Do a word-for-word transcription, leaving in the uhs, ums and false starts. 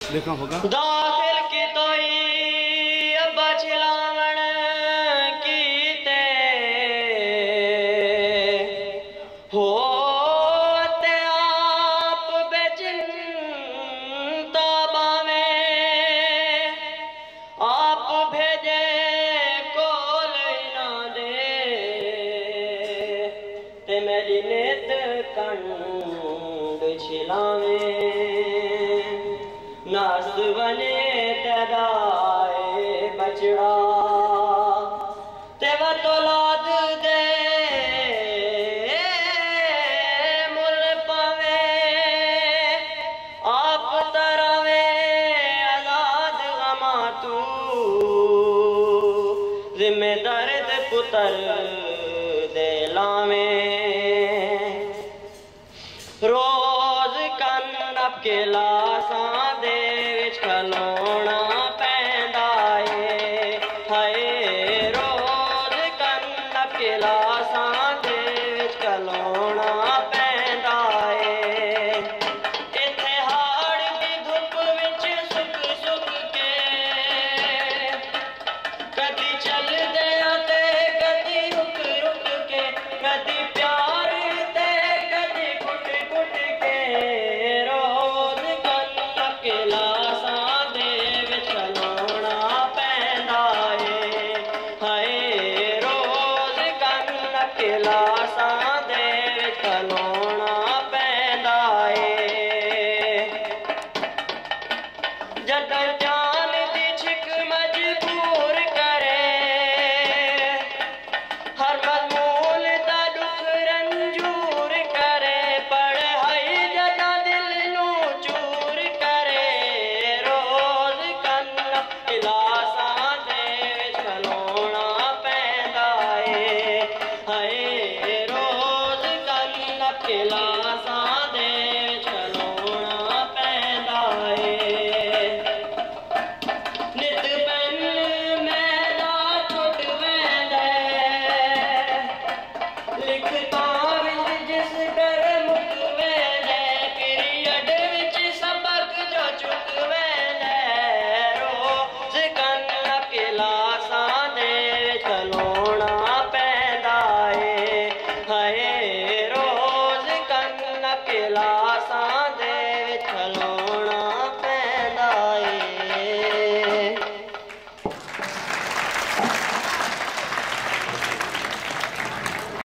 देखा होगा दाखिल की तोई बचलावण की ते हो ते आप बेचिंता बावे आप भेजे कोल ना दे ते मेरी नेत कंड छिलावे नास बने तेराए बचड़ा तेवा तौलाद दे मुल पावे आप तरावे आजाद गमा तू जिम्मेदार दे पुतर दे लावे रोज कन के लासा दे विच खलोना पैंदा है हाय रोज कन के लासा दे विच खलोना पैंदा है इत्थे हाड़ दी धुप विच सुक सुक के कदी चल दे ते कदी रुक रुक के कदी प्यार ते कदी घुट घुट के रोज कन के लासा दे विच खलोना पैंदा है हाय रोज कन के लासा दे विच खलोना पैंदा है जद